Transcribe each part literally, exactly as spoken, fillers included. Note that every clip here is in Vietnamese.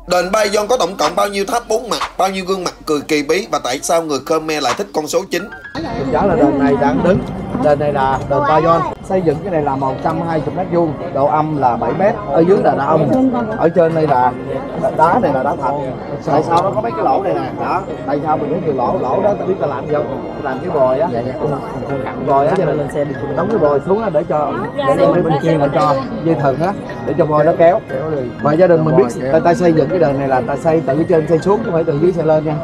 Đền Ba Gion có tổng cộng bao nhiêu tháp bốn mặt, bao nhiêu gương mặt cười kỳ bí và tại sao người Khmer lại thích con số chín? Mình nhớ là đền này đang đứng. Đền này là đền Ba Gion. Xây dựng cái này là một trăm hai mươi mét vuông, độ âm là bảy mét. Ở dưới là đá ông. Ở trên đây là đá này là đá thạch. Tại sao nó có mấy cái lỗ này nè? Đó. Tại sao mình biết nhiều lỗ? Lỗ đó ta biết ta làm gì không? Làm cái vòi á. Dạ dạ. Vòi á. Lên xe đi. Đóng cái vòi xuống á để cho để lên bên kia là cho dây thừng á để cho voi nó kéo. Và gia đình mình biết người ta xây dựng cái đền này là ta xây từ trên xây xuống, không phải từ dưới xây lên nha.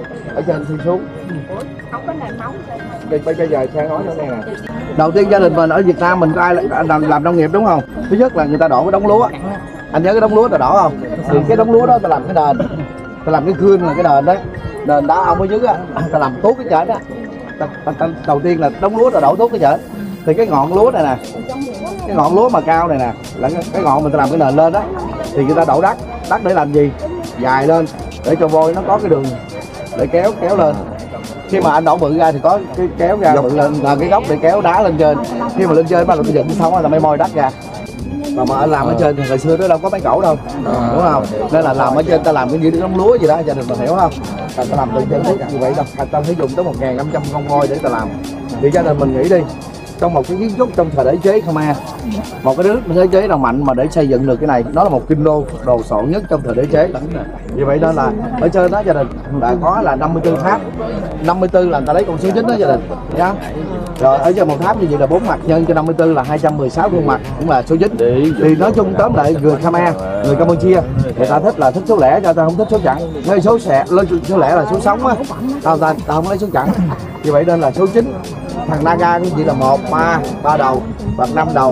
Ở trên xây xuống. Không có nền móng. Bây bây giờ sang nói nữa nè. Đầu tiên gia đình mình ở Việt Nam mình có ai làm, làm nông nghiệp đúng không? Thứ nhất là người ta đổ cái đống lúa. Anh nhớ cái đống lúa ta đổ không? Thì cái đống lúa đó ta làm cái đền, ta làm cái khương là cái đền đấy. Đền đá ông ở dưới á, ta làm tốt cái chợ đó. Ta, ta, ta, đầu tiên là đống lúa ta đổ tốt cái chợ. Thì cái ngọn lúa này nè, cái ngọn lúa mà cao này nè, là cái, cái ngọn mình ta làm cái nền lên đó. Thì người ta đổ đất, đất để làm gì? Dài lên để cho voi nó có cái đường để kéo kéo lên. Khi mà anh đổ bự ra thì có cái kéo ra bự lên là cái gốc để kéo đá lên trên. Khi mà lên trên bắt đầu tôi dựng xong là mới moi đất ra. Mà mà anh làm ở trên thì ngày xưa nó đâu có mấy cẩu đâu, đúng không? Nên là làm ở trên ta làm cái gì đống lúa gì đó, gia đình mình hiểu không? Ta, ta làm từ trên hết như vậy đâu, ta phải dùng tới một nghìn năm trăm con voi để ta làm. Thì gia đình mình nghĩ đi, trong một cái kiến trúc trong thời đế chế Khmer, một cái nước thế chế nào mạnh mà để xây dựng được cái này, nó là một kinh đô đồ sộ nhất trong thời đế chế. Vì vậy nên là ở trên đó gia đình đã có là năm mươi tư tháp, năm mươi tư là người ta lấy con số chín đó gia đình nhá. Rồi ở trên một tháp như vậy là bốn mặt nhân cho năm mươi tư là hai trăm mười sáu gương mặt, cũng là số chín. Thì nói chung tóm lại người Khmer, người Campuchia người ta thích là thích số lẻ, cho ta không thích số chẵn. Nơi số sẻ, số lẻ là số sống á, tao ta, ta không lấy số chẵn. Vì vậy nên là số chín. Thằng Naga cũng chỉ là một, ba, ba đầu, hoặc năm đầu,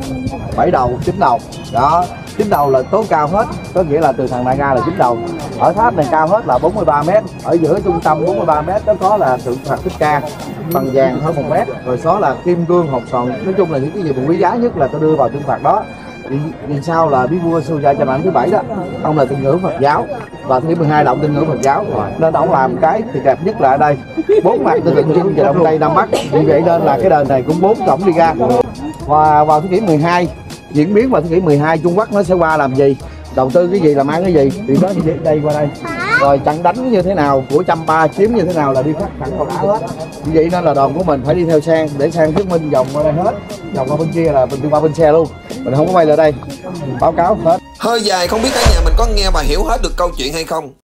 bảy đầu, chín đầu. Đó, chín đầu là tối cao hết, có nghĩa là từ thằng Naga là chín đầu. Ở tháp này cao hết là bốn mươi ba mét, ở giữa trung tâm bốn mươi ba mét đó có là tượng Phật Thích Ca bằng vàng hơn một mét, rồi số là kim cương hột sòn. Nói chung là những cái gì mà quý giá nhất là tôi đưa vào tượng Phật đó. Vì, vì sao là bí vua Suja cho bạn thứ bảy đó, ông là tín ngưỡng Phật giáo và thứ mười hai là ông tín ngưỡng Phật giáo, nên ông làm cái thì đẹp nhất là ở đây bốn mặt từ tượng trưng về đông tây nam bắc. Vì vậy nên là cái đền này cũng bốn cổng đi ra. Và vào thế kỷ mười hai, diễn biến vào thế kỷ mười hai, Trung Quốc nó sẽ qua làm gì, đầu tư cái gì, làm ăn cái gì thì nó đi đây qua đây, rồi chặn đánh như thế nào của Champa chiếm như thế nào là đi phát thẳng vào đá hết. Vì vậy nên là đoàn của mình phải đi theo sang để sang thuyết minh vòng qua đây hết, vòng qua bên kia là mình đi qua bên xe luôn, mình không có quay lại đây báo cáo hết. Hơi dài, không biết cả nhà mình có nghe và hiểu hết được câu chuyện hay không?